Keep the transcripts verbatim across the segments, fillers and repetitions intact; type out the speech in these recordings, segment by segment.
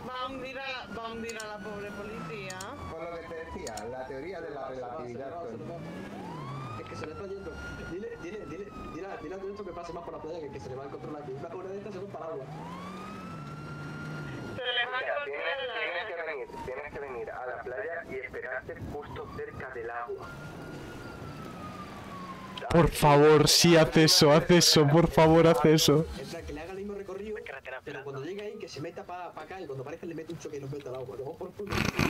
Va a hundir a la, va a hundir a la pobre policía. Por lo que te decía, la teoría de la relatividad. Es que se le está yendo. Dile, dile, dile, dile, dile a todo esto que pase más por la playa que, que se le va a controlar aquí. Una hora de estas se va para agua. Se le va a Tienes, tienes que venir, tienes que venir a la playa y esperarte justo cerca del agua. Por favor, sí, haz eso, haz eso, por favor, haz eso. En plan, que le haga el mismo recorrido, pero cuando llegue ahí, que se meta para pa acá y cuando parezca le mete un choque y nos mete al agua. Vamos por culo.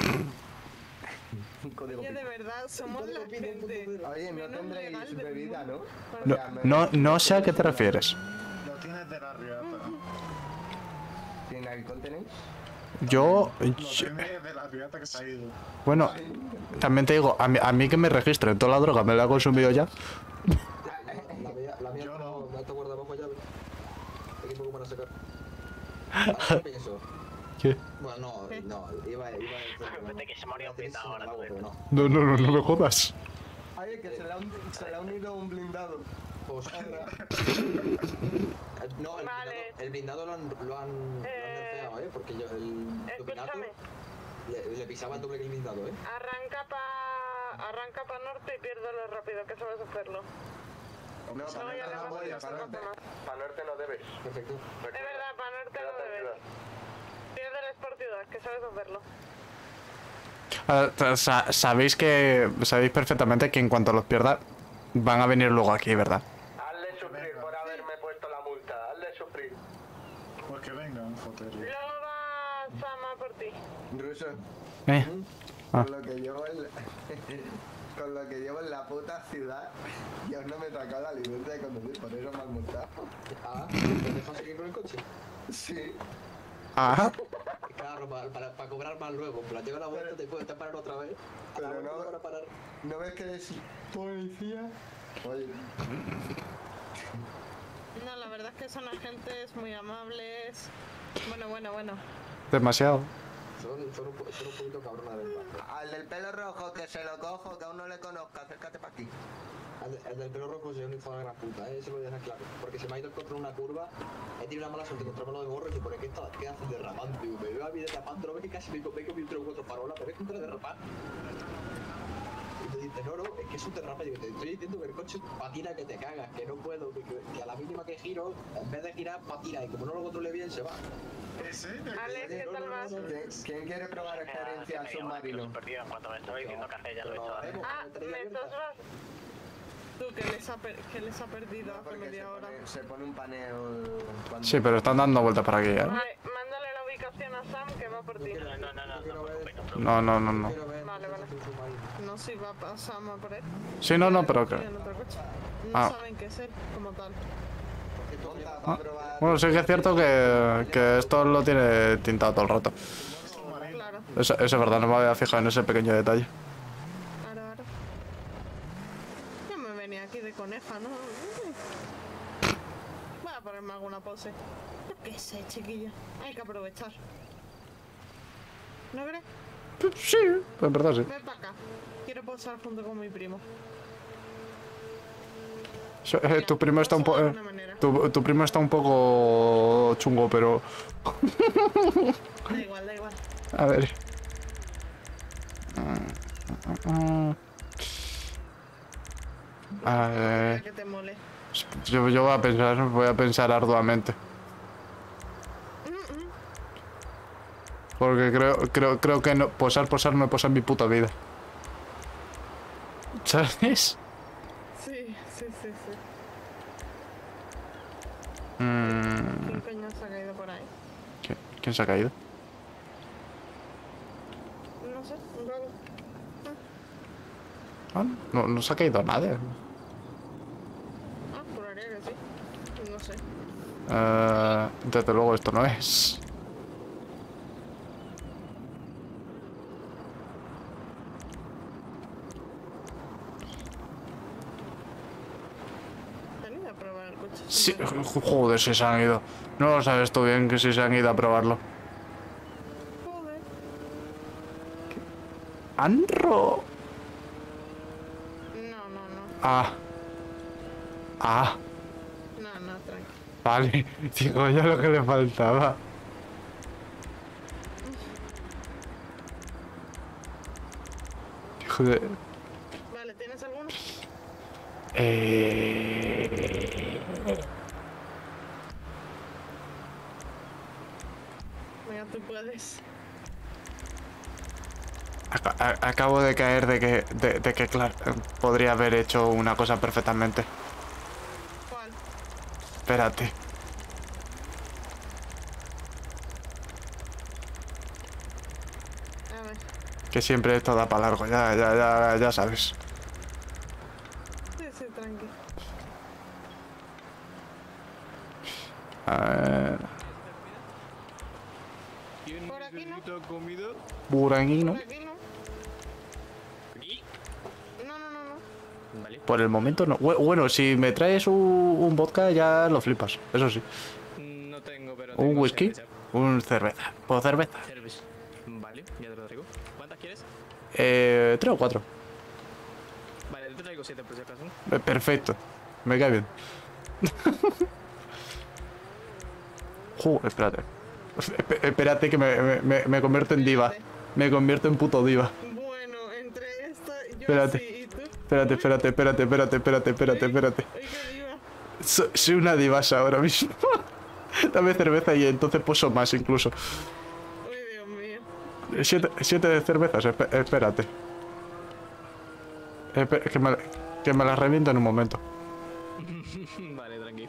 Oye, de verdad, somos la gente. Oye, no tendréis bebida, ¿no? No, no, no sé a qué te refieres. Lo tienes de la riata. ¿Tiene alcohol tenéis? Yo... Lo yo- tienes de la riata que se ha ido. Bueno, también te digo, a mí, a mí que me registren toda la droga, me la he consumido ya. La mía, la mía Yo no. no está guardada bajo llave. Aquí poco para sacar. Ahora pienso. ¿Qué? Bueno, no, no, iba, iba a Vete que se moría un blindado ahora, tú. pero no. No, no, no, no me jodas. Oye, que se le ha, un- se le ha unido un blindado. Pues ahora. No, el Vale. blindado, el blindado lo han, lo han, lo han nerfeado, ¿eh? Porque yo, el Topinato Escúchame, le, le pisaba el doble que el blindado, ¿eh? arranca pa... arranca pa norte y piérdelo rápido, que sabes hacerlo. No, No, para ya le norte no hemos voy, dicho para norte. más. Para norte no debes. Perfecto. Es verdad, pa norte no debes. Pierde el Sportiudad, que sabes hacerlo. Ah, sa- sabéis que... Sabéis perfectamente que en cuanto los pierda, van a venir luego aquí, ¿verdad? Hazle sufrir por haberme puesto la multa. Hazle sufrir. Pues que vengan, jotería. Luego va Sama por ti. Ruso, Eh. Ah. con lo que llevo en la... con lo que llevo en la puta ciudad, yo no me he sacado la licencia de conducir, por eso me han multado. Ah, ¿te dejas seguir con el coche? Sí. Ah, Claro, para, para, para cobrar más luego. Pero lleva la vuelta, te puedes parar otra vez. A la Pero vuelta no- te van a parar. ¿No ves que eres policía? Oye, No, la verdad es que son agentes muy amables. Bueno, bueno, bueno. demasiado. Son, son, un, po- son un poquito cabronas de verdad. al del pelo rojo que se lo cojo, que aún no le conozco, acércate para aquí. El, el del pelo rojo es un hijo de la gran puta, ¿eh? Eso lo voy a dejar claro. Porque se me ha ido el contra una curva, he tenido una mala suerte encontrármelo de gorro y se pone que esto ¿qué haces derrapando? Digo, me veo a mí derrapando, no ves que casi me, me he comido tres o cuatro parolas, me ves que entra a derrapar. Y te dice, no, no, es que es un derrame. Digo, te estoy diciendo que el coche patina que te cagas, que no puedo, que, que- que a la mínima que giro, en vez de girar, patina y como no lo controle bien, se va. ¿Ese? Alex, ¿qué tal vas? ¿Quién, quién quiere probar experiencia submarino? Perdido en cuanto me estaba diciendo café, ya lo he hecho. ¿vale? Ah, ¿me estás vas? Tú, que les ha, per que les ha perdido hace Porque se media hora. pone, se pone un paneo cuando... Sí, pero están dando vueltas para aquí, ¿eh? Vale, mándale la ubicación a Sam que va por ti. No, no, no, no, quiero no, ver- no, no, No, no, no, no. quiero ver Vale, vale. un submarino. No, si va pa Sam a por él. Sí, no, no, pero que... En otro coche. No Ah. saben qué es él, como tal. Porque tú Ponta llevas- para probar... Bueno, sí que es cierto que, que esto lo tiene tintado todo el rato. Claro, Eso, eso es verdad, no me había fijado en ese pequeño detalle. ahora, ahora. Yo me venía aquí de coneja, ¿no? Voy a ponerme alguna pose. Yo qué sé, chiquilla. Hay que aprovechar. ¿No crees? Sí, en verdad sí. Ven para acá. Quiero posar junto con mi primo. So- eh, tu primo está un poco... De alguna manera. tu, tu primo está un poco chungo, pero... Da igual, da igual. A ver... A ver... Que te mole. Yo, yo voy a pensar, voy a pensar arduamente. Porque creo, creo, creo que no, posar, posar no he posado en mi puta vida. ¿Sabes? Sí, sí, sí, sí. Mm, ¿Quién coño se ha caído por ahí? ¿quién, quién se ha caído? No sé, un vago. Ah, no, no se ha caído nadie. Ah, juraría que sí. No sé. Eh, desde luego esto no es. ¿Se han ido a probar el coche? Sí, jo- joder, si se han ido. No lo sabes tú bien que si se han ido a probarlo. Joder. ¡Anro! No, no, no. Ah. Ah. No, no, tranqui. Vale. Digo ya lo que le faltaba. Joder. Vale, ¿tienes alguno? Eh... Venga, tú puedes. Ac- a- Acabo de caer de que, de, de que, claro, eh, podría haber hecho una cosa perfectamente. ¿Cuál? Espérate. A ver. Que siempre esto da para largo, ya, ya, ya, ya sabes. Sí, sí, tranqui. A ver... Por aquí no. Buranguino. Por aquí no. No, no, no, no. Vale. Por el momento no. Bu- Bueno, si me traes un, un vodka ya lo flipas, eso sí. No tengo, pero. ¿Un tengo whisky? cerveza. Un cerveza. ¿Puedo cerveza? Cerveza. Vale, ya te lo traigo. ¿Cuántas quieres? Eh, tres o cuatro. Vale, te traigo siete por si acaso. Eh, Perfecto. Me cae bien. Joder, espérate. Esp- Espérate que me, me- me, me convierto en diva. Me convierto en puto diva. Bueno, entre esta, yo Espérate. sí y tú. Espérate, espérate, espérate, espérate, espérate, espérate, espérate. Oye, qué diva. So- soy una divasa ahora mismo. Dame cerveza y entonces poso más incluso. Uy, Dios mío. Siete, siete cervezas, esp- espérate. Espe- que, me, que me las reviento en un momento. Vale, tranqui.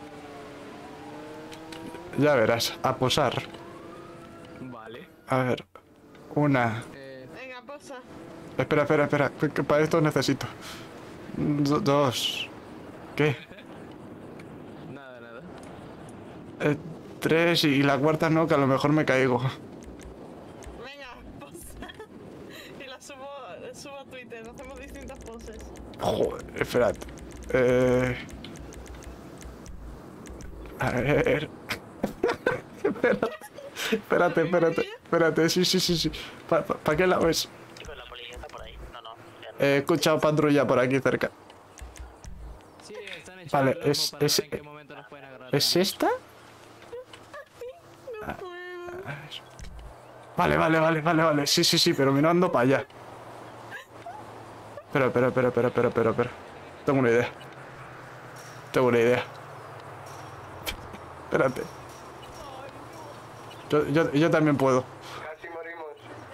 Ya verás, a posar. Vale. A ver. Una. Eh, Venga, posa. Espera, espera, espera. Que, que para esto necesito. Do- dos. ¿Qué? nada, nada. Eh, tres y la cuarta no, que a lo mejor me caigo. Venga, posa. Y la subo, subo a Twitter. Hacemos distintas poses. Joder, espérate. Eh... A ver... espérate, espérate, espérate, espérate, sí, sí, sí, sí. ¿Para pa, pa qué lado es? Chicos, la policía está por ahí. No, no. ya no. He escuchado patrulla por aquí cerca. Sí, están hechos Vale, el lomo es- para es- ver en qué momento nos pueden agarrar. ¿Es esta? No puedo. Vale, vale, vale, vale, vale. Sí, sí, sí, pero mirando para allá. Espera, espera, espera, espera, espera, espera, espera. Tengo una idea. Tengo una idea. Espérate. Yo, yo, yo también puedo. Casi morimos.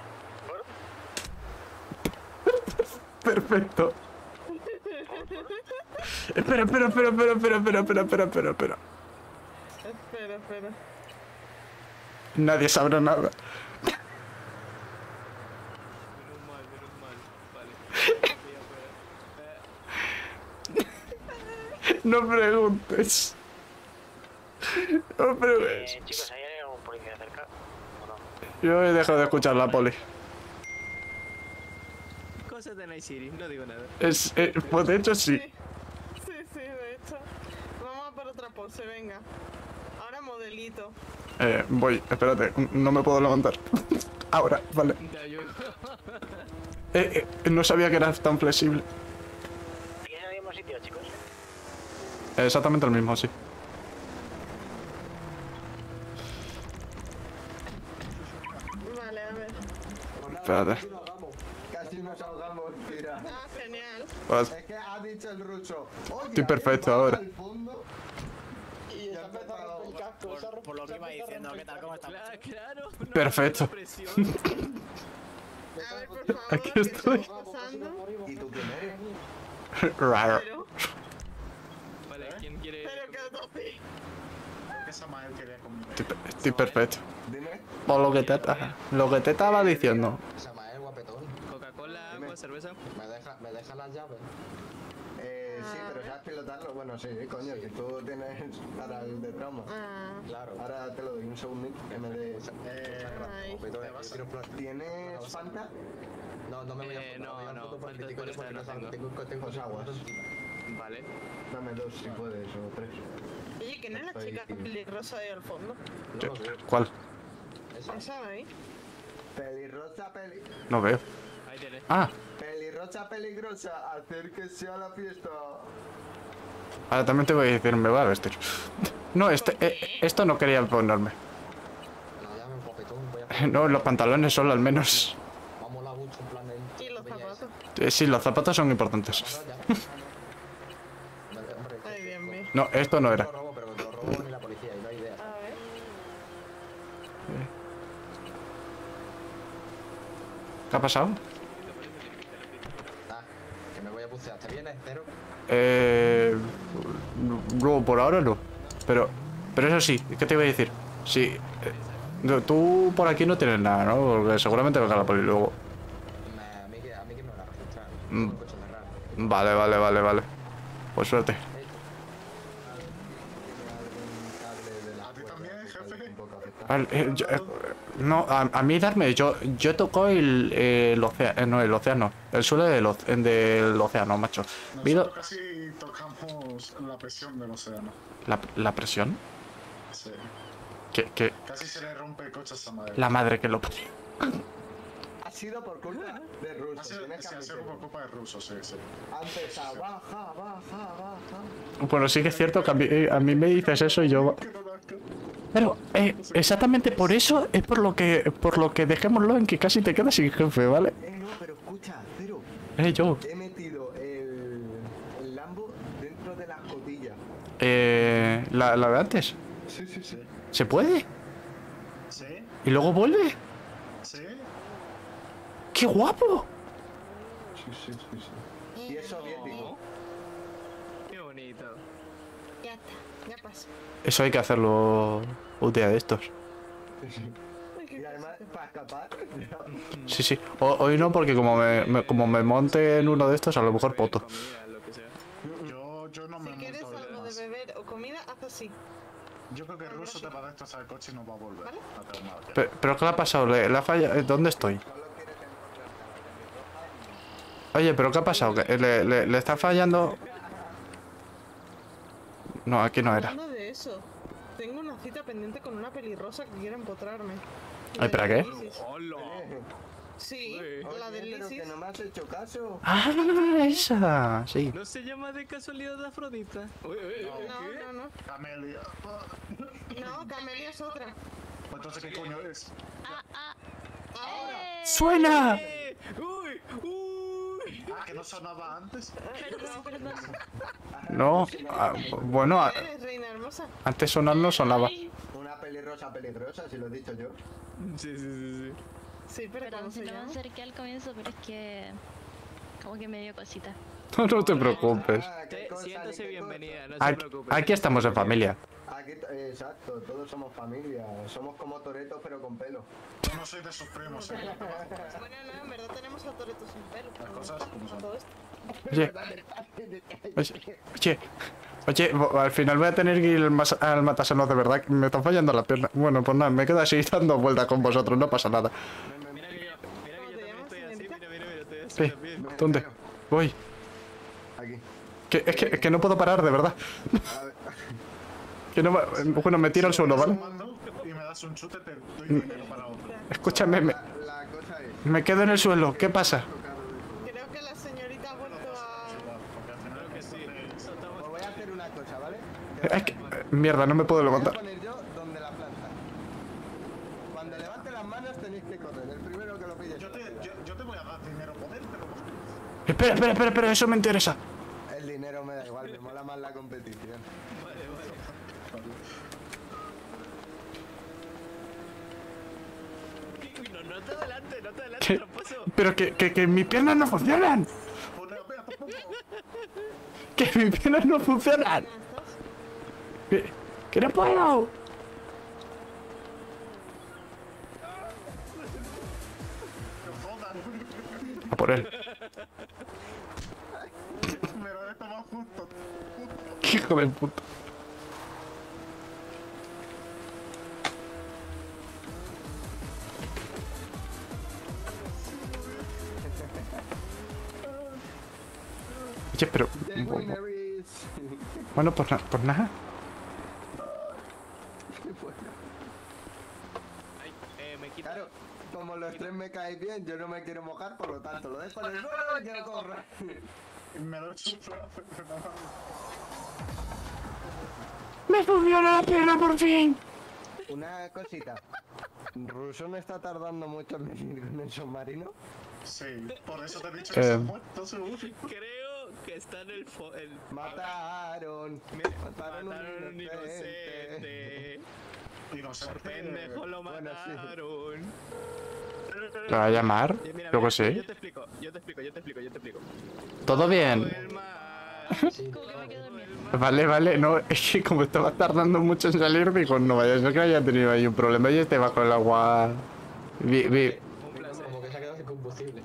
Perfecto. Espera, espera, espera, espera, espera, espera, espera, espera, espera, espera. Espera, espera. Nadie sabrá nada. Menos mal, menos mal. Vale. No preguntes. No preguntes. Eh, chicos, ¿hay algún policía cerca? ¿O no? Yo he dejado de escuchar la poli. Cosas de Night City, no digo nada. Es, eh, pues de hecho sí. Sí, sí, sí, de hecho. Vamos a por otra pose, venga. Ahora modelito. Eh, voy, espérate, no me puedo levantar. Ahora, vale. Te ayudo. Eh, eh, no sabía que eras tan flexible. ¿Tienen el mismo sitio, chicos? Exactamente el mismo, sí. Vale, a ver. Espérate. Casi nos ahogamos. Casi nos ahogamos, tira. Ah, genial. Pues, Es que ha dicho el ruso. Oye, Estoy perfecto baja ahora. al fondo y ya empezó a ahogar. Por, por lo que iba diciendo, ¿qué tal? ¿Cómo estás? Claro, claro. no, Perfecto. no, presión. A ver, por favor, Aquí ¿qué estoy. está pasando? ¿Y tú quién eres? raro. Pero, Vale, ¿quién quiere? pero que así. Que Samael quería conmigo. Estoy, estoy perfecto. Dime. Por lo que te, lo que te estaba diciendo. Samael, guapetón, Coca-Cola, agua, cerveza. ¿me deja, me deja las llaves? Eh, sí, pero ¿sabes pilotarlo? Bueno, sí, coño, que tú tienes para el de trauma. Ah, Claro. Ahora te lo doy un segundito que me dé. Eh, Ay. guapetón, yo quiero plas- ¿Tienes Fanta? No, no me voy a Eh, no, no, me voy a no, foto porque Fanta tengo- por esta porque no no salgo, tengo. tengo, tengo Pues aguas. Vale. Dame dos si puedes, o tres. oye, ¿quién es la Estoy- chica peligrosa ahí al fondo? No lo sé. ¿Cuál? Esa. ¿Esa de ahí? Pelirrocha, peli... No veo. Ahí tienes. Ah, Pelirrocha peligrosa, acérquese a la fiesta. ahora también te voy a decir, me voy a vestir. No, este, eh, esto no quería ponerme. No, llame guapetón, voy a No, los pantalones solo al menos. vamos la mucho en plan de... ¿Y los bella esa. zapatos? Eh, sí, los zapatos son importantes. Vale, hombre, Ay, Dios mío. No, esto no te era. lo robo, pero te lo robo ni la policía y no hay idea. A ver. ¿Qué ha pasado? Ah, que me voy a bucear. ¿Te vienes, Cero? Eh... No, por ahora no. Pero... Pero eso sí, ¿qué te iba a decir? Sí... eh, no, tú por aquí no tienes nada, ¿no? Porque seguramente venga la poli luego. Nah, a mí que, a mí que me van a registrar. Mm. Tengo un coche cerrado. Vale, vale, vale, vale. Pues suerte. ¿A ti también, jefe? Al- eh, yo- eh, no, a, a mí darme, yo yo toco el, el océano, no, el océano, el suelo del, oce- del océano, macho. Vido Nosotros casi tocamos la presión del océano. la, la presión, Sí. que, que Casi se le rompe el coche a esta madre. la madre que lo parió. Ha sido por culpa de Ha Russo. sido, Tienes que sí, ha sido admitirlo. por culpa de ruso, sí, sí. Ha empezado, baja, baja, baja. Bueno, sí que es cierto que a mí, eh, a mí me dices eso y yo... Pero, eh, exactamente por eso es por lo que por lo que dejémoslo en que casi te quedas sin jefe, ¿vale? Eh, no, pero escucha, Cero. Eh, yo... He metido el, el Lambo dentro de la escotilla. Eh, la, la de antes. Sí, sí, sí. ¿Se puede? ¿Sí? ¿Y luego vuelve? ¿Sí? ¡Qué guapo! Sí, sí, sí, sí. Y es soviético. Qué bonito. Ya está, ya pasó. Eso hay que hacerlo un día de estos. Uy, qué Y además, para escapar. Sí, sí. O- hoy no, porque como me, me- como me monte en uno de estos, a lo mejor poto. Comida, lo que sea. Yo, yo no me Si he quieres montado algo de más. beber o comida, haz así. Yo creo que el ruso te va a destrozar el coche y no va a volver. ¿Vale? A tener nada que Pe- ¿Pero qué le ha pasado? ¿Le, le ha fallado? Eh, ¿Dónde estoy? Oye, ¿pero qué ha pasado? ¿Que ¿Le, le, le está fallando? No, aquí no era. Hablando de eso, tengo una cita pendiente con una pelirrosa que quiere empotrarme. Ay, ¿para qué? ¡Hola! Sí, Oye, la del pero que Lisis. no me has hecho caso. Ah, esa. Sí. ¿No se llama de casualidad de Afrodita? Uy, uy, uy, No, ¿qué? no, no. Camelia. No, Camelia es otra. Entonces, ¿qué coño es? Ahora. ¡Suena! ¡Eh! ¡Uy! ¡Uy! Ah, que no sonaba antes. Perdón, perdón. No. ah, bueno, a- Eres reina hermosa. antes sonar no sonaba. Una pelirrosa peligrosa, si lo he dicho yo. Sí, sí, sí, sí. Sí, pero Perdón ¿cómo si se no me llama? acerqué al comienzo, pero es que como que me dio cosita. No, no te preocupes. Ah, ¿qué Te- cosa, ni Siéntase qué bienvenida, no se Aquí, preocupe. aquí estamos en familia. cosa? Aquí, t- exacto, todos somos familia. Somos como Toreto, pero con pelo. Yo no soy de sus primos, eh. Bueno, no, en verdad tenemos a Toreto sin pelo. Las cosas como A son. todo esto. Oye, oye, oye, oye, bo- al final voy a tener que ir al, mas- al matasanos de verdad, que me está fallando la pierna. Bueno, pues nada, me quedo así dando vueltas con vosotros, no pasa nada. Mira que yo, mira ¿Cómo que yo te también llamas, estoy así, señorita? mira, mira, mira, estoy así Sí, también. ¿dónde? Voy. Aquí. Que, es, que, es que no puedo parar, de verdad. A ver. Que no, me- bueno, me tiro al suelo, ¿vale? Sumando y me das un chute, te doy dinero para otro. Escúchame, me, La, la cosa es. me quedo en el suelo, ¿qué pasa? Creo que la señorita ha vuelto a... Porque al final Creo que sí. Pues voy a hacer una cosa, ¿vale? Es que, eh, mierda, no me puedo Voy a levantar. poner yo donde la planta. Cuando levante las manos tenéis que correr. El primero que lo pille. yo te, yo, yo te voy a dar dinero por él, pero Espera, espera, espera, espera, eso me interesa. El dinero me da igual, me mola más la competición. Uy, no, no te adelante, no te adelante, ¿Qué? tramposo. Pero que, que, que mis piernas no funcionan. pone a ver, tampoco. Que mis piernas no funcionan. Que, que no puedo. No jodan. A por él. Me lo he tomado justo. Qué hijo de puta. Oye, pero... Jay Wineries. Bueno, pues, na- pues nada. Ay, eh, me quita. Claro, como los tres me caen bien, yo no me quiero mojar, por lo tanto lo dejo en el suelo y quiero correr. Me lo he chuflado, pero nada. ¡Me funciona la pierna por fin! Una cosita. ¿Ruso no está tardando mucho en venir con el submarino? Sí, por eso te he dicho que Eh. se ha muerto seguro. Creo que está en el... fo- el... Mataron. Me- Mataron, Mataron a un inocente. inocente. Inocente. Por pendejo lo Bueno, sí. mataron. ¿Te va a llamar? Mira, mira, Yo mira, qué sé. Yo te explico, yo te explico, yo te explico, yo te explico. ¿Todo bien? El mar, Como que me quedo dormida. Vale, vale, no, es que como estaba tardando mucho en salir, digo, no vaya a ser que haya tenido ahí un problema y esté bajo el agua. Vi, vi. un placer. Como que se ha quedado sin combustible.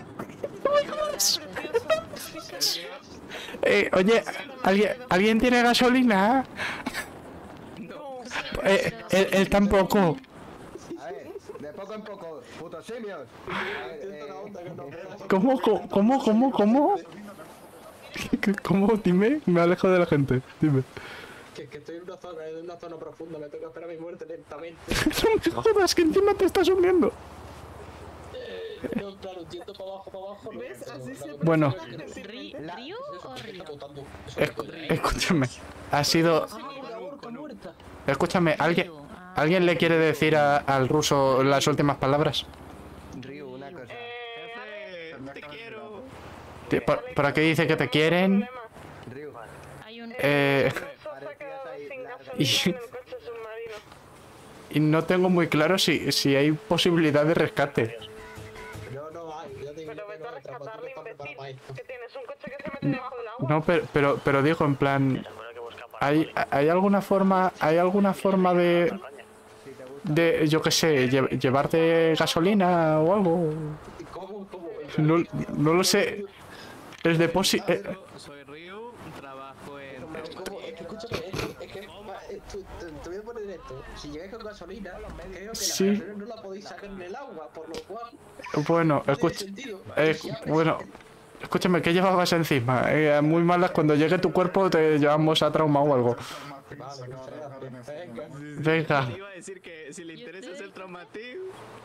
Eh, oye, ¿alguien, ¿alguien tiene gasolina? No. Eh, él, él tampoco. A ver, de poco en poco, putos simios. A ver, eh, ¿Cómo, cómo, cómo, cómo, cómo? ¿Cómo? Dime, me alejo de la gente, dime. Que, que estoy en una zona, en una zona profunda, me toca esperar mi muerte lentamente. No me jodas, que encima te estás hundiendo. No, claro, yendo para abajo, para abajo. no, ¿Ves? no, Así se claro, Bueno. Ri- La- ¿Río o ¿qué está río? botando? Eso Esc- no puede. escúchame, ha sido... Orca muerta. Escúchame, ¿alguien, ¿alguien le quiere decir a- al ruso las últimas palabras? Ryu, una cosa. Eh, Jefe, te quiero. Ti- ¿Por, por aquí dice que te quieren? Ryu. Hay un... Eh, Ruso se ha quedado sin gasolina Y- en el coche submarino. y no tengo muy claro si, si hay posibilidad de rescate. No, no hay, ya te digo Pero que vete no, a el traumatismo rescatarle, está preparado para imbécil. esto. Que tienes un coche que se mete debajo del agua. No, pero, pero, pero digo en plan... Seguro que buscan para ¿Hay, ¿Hay alguna forma, hay alguna forma de, de, yo qué sé, lle- llevarte gasolina o algo? ¿Cómo? ¿Cómo? No, no lo sé. El depósito... eh, Soy Ryu, trabajo en... ¿Cómo? Es que escúchame, es que, es que va, eh, tú- te, te voy a poner esto. Si llegáis con gasolina, creo que la Sí. gasolina no la podéis sacar en el agua, por lo cual bueno, no tiene escucha, sentido. eh, Si abres- bueno, escúchame, ¿qué llevabas encima? Eh, muy malas, cuando llegue tu cuerpo te llevamos a trauma o algo. Vale, muchas gracias. Venga. Venga, Te iba a decir que si le interesa hacer traumatismo...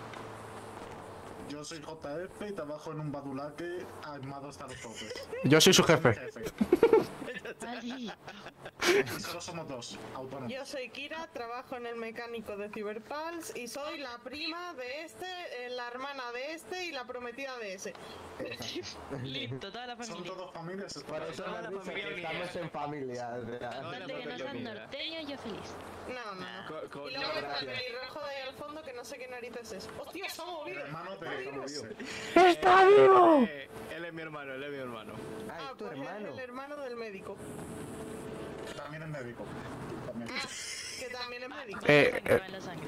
Yo soy J F y trabajo en un badulaque armado hasta los topes. yo soy su jefe. Jefe. Ali. Y solo somos dos, autónomos. Yo soy Kira, trabajo en el mecánico de Cyberpulse y soy la prima de este, eh, la hermana de este y la prometida de ese. Listo, toda la Son familia. todos familias. Por eso Toda la me dice familia que unida. estamos en familia. o sea. Aparte que no sean norteños, yo feliz. No, no, no. Co- co- Y luego no, está el gracias. pelirrojo de ahí al fondo que no sé qué narices es. ¡Hostia, se ha El movido! hermano de ese. ¡Está vivo! Eh, él es mi hermano, él es mi hermano. Ah, Ah, es tu pues es hermano. el hermano del médico. También es médico. También. Que también es médico. Eh, Se eh, acaba la sangre.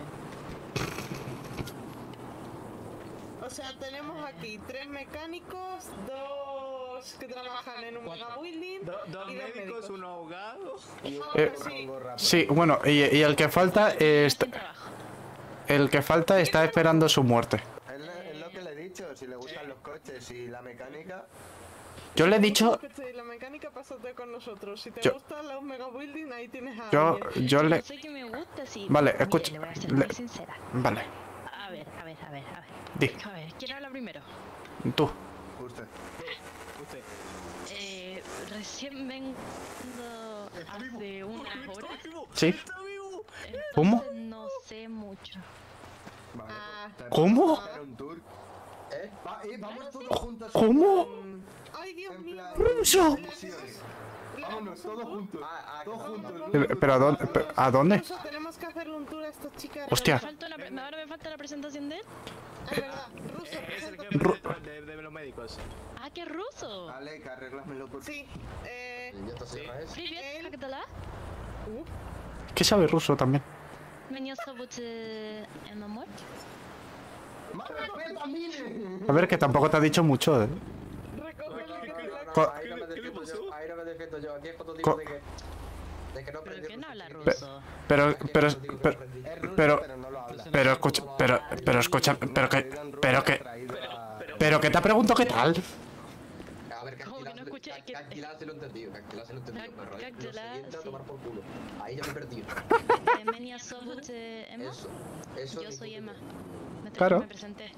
O sea, tenemos aquí tres mecánicos, dos que trabajan en un mega building. Do- dos y médicos, uno ahogado. Y un Eh, con gorra. sí, bueno, y, y el que falta es... Sin trabajo. El que falta está esperando su muerte. Es lo, es lo que le he dicho, si le gustan los coches y la mecánica. Yo le he dicho... La mecánica pásate con nosotros. Si te Yo- gustan los mega building, ahí tienes a Yo, alguien. yo le... No sé qué me gusta, sí. Vale, Mire, escucha, Le voy a ser le- muy sincera. Vale, A ver, a ver, a ver, a ver. di, A ver, ¿quién habla primero? tú. Usted. Usted. Eh, recién vengo hace unas horas. ¿Sí? ¡Está vivo! Entonces ¿Cómo? no sé mucho. Vale, Ah. pues, ¿Cómo? hacer un tour. ¿Eh? Va, eh, vamos todos juntos. ¿Cómo? en- ¡Ay, Dios En mío! plan. ¡Ruso! misiones. Vámonos, todos juntos. Ah, ah, Todos que- juntos. Eh, ¿Pero a dónde? pe- ¿A dónde? Ruso, tenemos que hacerle un tour a estas chicas. Hostia. Me falta una pre- ahora me falta la presentación de él. Es verdad, Ruso, Es el preséntate. jefe de, de, de los médicos. Ah, qué ruso. Alec, arréglamelo por Sí, eh... Ya está cierra eso. Привет, как дела? Uh, ¿Qué sabe ruso también? Меня зовут э, Эмма Морт. ¡Más respeto a Mine! A ver, que tampoco te ha dicho mucho, ¿eh? recoge lo que te la- Co- Ahí no me defiendo yo, ahí no me defiendo yo. Aquí es cuando Co- digo de que, de que no Pero aprendí que no ruso. habla Aquí ruso. Pero, es pero, cuando digo que pero, no aprendí. Es ruso, Pero- pero no lo habla. pero escucha, pero, pero escucha, pero que, pero que, Traído a- pero que te pregunto qué tal. A ver, ¿Cómo que no Cactilán escuché? Que- Cactilán se lo he entendido, Cactilán se lo he entendido, Cac- perro. ¿eh? Lo Cactilán, siguiente a sí. tomar por culo. Ahí ya me he perdido. Eh, Меня зовут э, Эмма. Eso, eso. Yo soy Emma. Me, te- Claro. me presenté.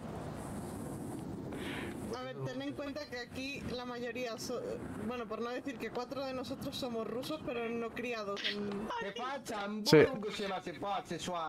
A ver, ten en cuenta que aquí la mayoría, so- bueno, por no decir que cuatro de nosotros somos rusos, pero no criados en... Che faccia, un Sì. buon che si va, si può, si suona.